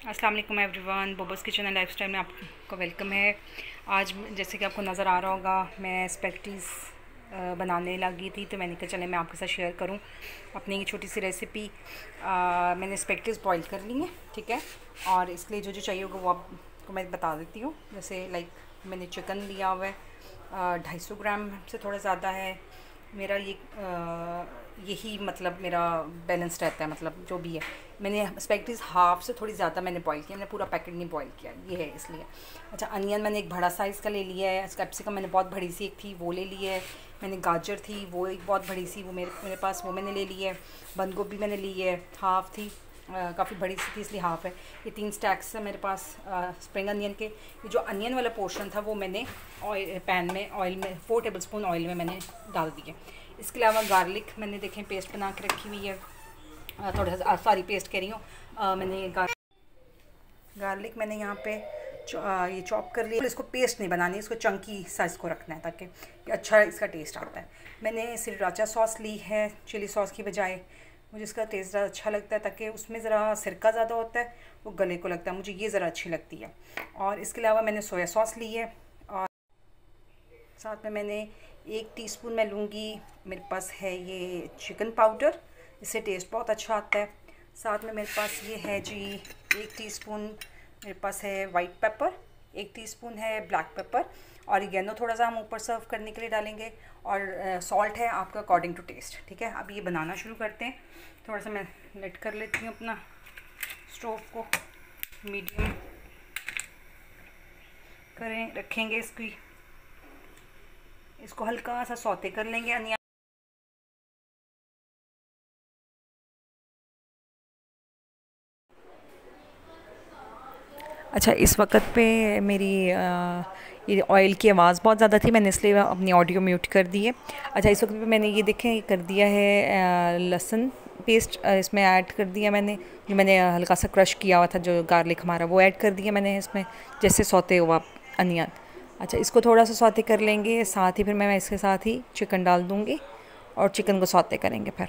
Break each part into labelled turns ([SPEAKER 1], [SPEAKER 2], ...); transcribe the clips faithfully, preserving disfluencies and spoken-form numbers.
[SPEAKER 1] अस्सलाम वालेकुम everyone, Bobo's kitchen and lifestyle में आपका वेलकम है। आज जैसे कि आपको नज़र आ रहा होगा, मैं स्पेगेटीज़ बनाने लगी थी, तो मैंने कहा चले मैं आपके साथ शेयर करूं अपनी छोटी सी रेसिपी। मैंने स्पेगेटीज़ बॉईल कर ली हैं, ठीक है। और इसके लिए जो जो चाहिए होगा वो आपको मैं बता देती हूँ। जैसे लाइक मैंने चिकन लिया हुआ है ढाई सौ ग्राम से थोड़ा ज़्यादा है। मेरा ये आ, यही मतलब मेरा बैलेंस रहता है, मतलब जो भी है। मैंने स्पेगेटीज़ हाफ़ से थोड़ी ज़्यादा मैंने बॉईल किया, मैंने पूरा पैकेट नहीं बॉईल किया, ये है इसलिए। अच्छा, अनियन मैंने एक बड़ा साइज़ का ले लिया है। कैप्सिकम मैंने बहुत बड़ी सी एक थी वो ले ली है। मैंने गाजर थी वो एक बहुत बड़ी सी, वो मेरे मेरे पास वो मैंने ले ली है। बंद गोभी मैंने ली है, हाफ़ थी, काफ़ी बड़ी सी थी इसलिए हाफ़ है। ये तीन स्टैक्स है मेरे पास स्प्रिंग अनियन के। ये जो अनियन वाला पोर्शन था वो मैंने ऑयल पैन में ऑयल में फोर टेबल स्पून ऑयल में मैंने डाल दिए। इसके अलावा गार्लिक मैंने देखें पेस्ट बना के रखी हुई है, थोड़ा सा सॉरी पेस्ट कह रही हूँ मैंने गार, गार्लिक मैंने यहाँ पे आ, ये चॉप कर लिया। इसको पेस्ट नहीं बनानी, इसको चंकी साइज़ को रखना है ताकि अच्छा इसका टेस्ट आता है। मैंने सिरराचा सॉस ली है चिली सॉस की बजाय, मुझे इसका टेस्ट ज़्यादा अच्छा लगता है ताकि उसमें ज़रा सिरका ज़्यादा होता है, वो गले को लगता है, मुझे ये ज़रा अच्छी लगती है। और इसके अलावा मैंने सोया सॉस ली है, और साथ में मैंने एक टीस्पून मैं लूँगी, मेरे पास है ये चिकन पाउडर, इससे टेस्ट बहुत अच्छा आता है। साथ में मेरे पास ये है जी एक टीस्पून मेरे पास है वाइट पेपर, एक टीस्पून है ब्लैक पेपर, और ऑरिगेनो थोड़ा सा हम ऊपर सर्व करने के लिए डालेंगे, और सॉल्ट है आपका अकॉर्डिंग टू टेस्ट, ठीक है। अब ये बनाना शुरू करते हैं। थोड़ा सा मैं लेट कर लेती हूँ अपना स्टोव को, मीडियम करें रखेंगे इसकी, इसको हल्का सा सौते कर लेंगे अनियन। अच्छा, इस वक्त पे मेरी आ, ये ऑयल की आवाज़ बहुत ज़्यादा थी, मैंने इसलिए अपनी ऑडियो म्यूट कर दी है। अच्छा, इस वक्त पे मैंने ये देखें कर दिया है लहसुन पेस्ट, इसमें ऐड कर दिया मैंने, जो मैंने हल्का सा क्रश किया हुआ था जो गार्लिक हमारा, वो ऐड कर दिया मैंने इसमें, जैसे सौते हुआ अनियन। अच्छा, इसको थोड़ा सा सौते कर लेंगे, साथ ही फिर मैं इसके साथ ही चिकन डाल दूँगी और चिकन को सौते करेंगे फिर।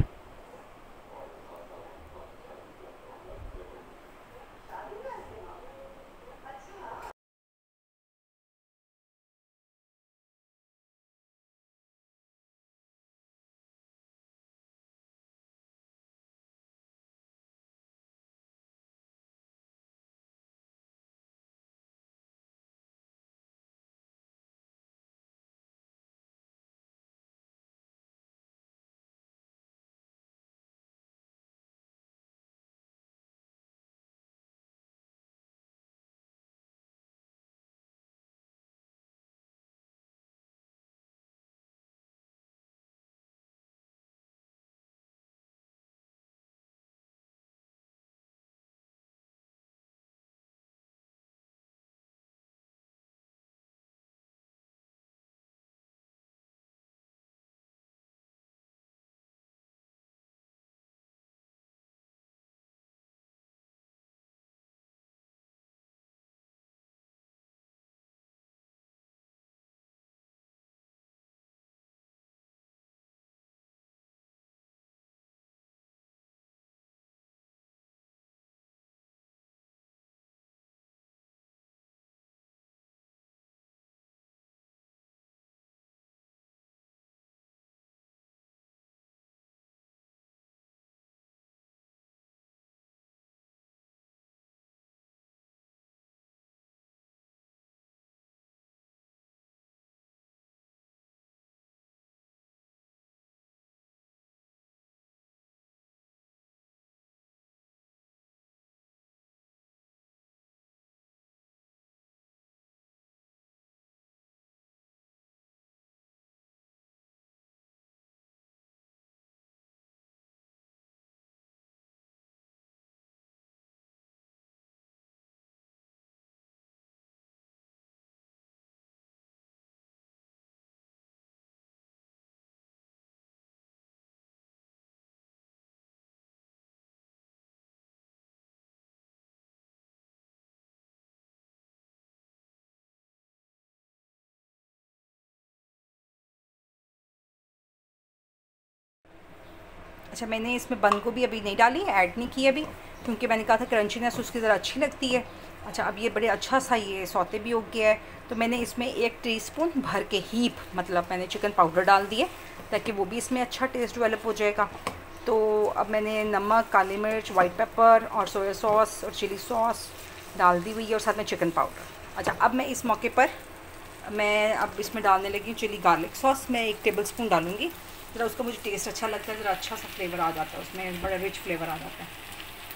[SPEAKER 1] अच्छा, मैंने इसमें बंद गोभी अभी नहीं डाली, ऐड नहीं की अभी, क्योंकि मैंने कहा था क्रंचीनेस उसकी ज़रा अच्छी लगती है। अच्छा, अब ये बड़े अच्छा सा ये सौते भी हो गया है, तो मैंने इसमें एक टीस्पून भर के हीप मतलब मैंने चिकन पाउडर डाल दिए ताकि वो भी इसमें अच्छा टेस्ट डेवलप हो जाएगा। तो अब मैंने नमक, काली मिर्च, वाइट पेपर और सोया सॉस और चिली सॉस डाल दी हुई है और साथ में चिकन पाउडर। अच्छा, अब मैं इस मौके पर मैं अब इसमें डालने लगी हूँ चिली गार्लिक सॉस। मैं एक टेबल स्पून डालूँगी, ज़रा उसका मुझे टेस्ट अच्छा लगता है, ज़रा अच्छा सा फ्लेवर आ जाता है उसमें, बड़ा रिच फ्लेवर आ जाता है।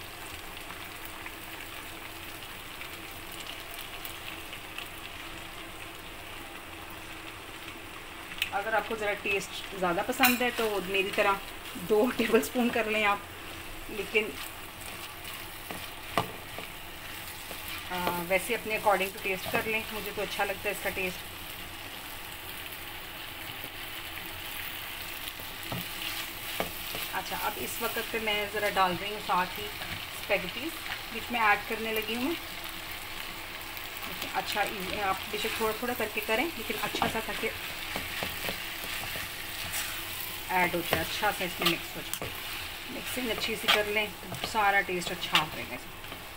[SPEAKER 1] अगर आपको ज़रा टेस्ट ज़्यादा पसंद है तो मेरी तरह दो टेबल स्पून कर लें आप, लेकिन आ, वैसे अपने अकॉर्डिंग टू टेस्ट कर लें। मुझे तो अच्छा लगता है इसका टेस्ट। अच्छा, अब इस वक्त पे मैं ज़रा डाल रही हूँ साथ ही स्पैगेटीज़, बीच में ऐड करने लगी हूँ मैं। अच्छा, आप बेशक थोड़ा थोड़ा करके करें, लेकिन अच्छा सा करके ऐड हो जाए, अच्छा सा इसमें मिक्स हो जाए। मिक्सिंग अच्छी सी कर लें तो सारा टेस्ट अच्छा आ जाएगा इसमें।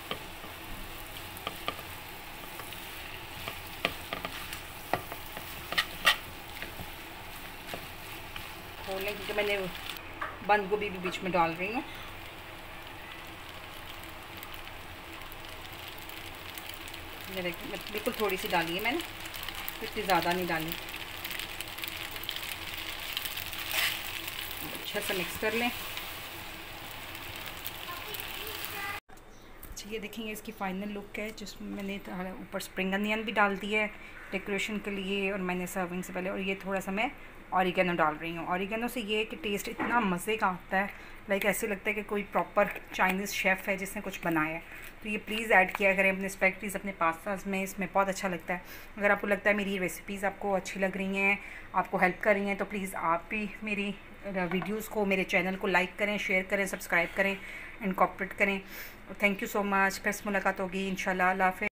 [SPEAKER 1] खोल लें, क्योंकि मैंने बंद गोभी भी बीच में डाल रही हूँ। बिल्कुल थोड़ी सी डाली है मैंने, इतनी ज़्यादा नहीं डाली। अच्छा सा मिक्स कर लें। अच्छा, ये देखेंगे इसकी फ़ाइनल लुक है, जिसमें मैंने ऊपर स्प्रिंग अनियन भी डाल दी है डेकोरेशन के लिए, और मैंने सर्विंग से पहले, और ये थोड़ा सा मैं ऑरिगेनो डाल रही हूँ। ऑरिगेनो से ये कि टेस्ट इतना मज़े का आता है, लाइक ऐसे लगता है कि कोई प्रॉपर चाइनीज़ शेफ़ है जिसने कुछ बनाया है। तो ये प्लीज़ ऐड किया करें अपने स्पैगेटीज़, अपने पास्ताज में, इसमें बहुत अच्छा लगता है। अगर आपको लगता है मेरी रेसिपीज़ आपको अच्छी लग रही हैं, आपको हेल्प कर रही हैं, तो प्लीज़ आप भी मेरी वीडियोज़ को, मेरे चैनल को लाइक करें, शेयर करें, सब्सक्राइब करें, इनकॉर्पोरेट करें। Thank you so much. फिर मुलाकात होगी इंशाल्लाह। अल्लाह हाफ़िज़।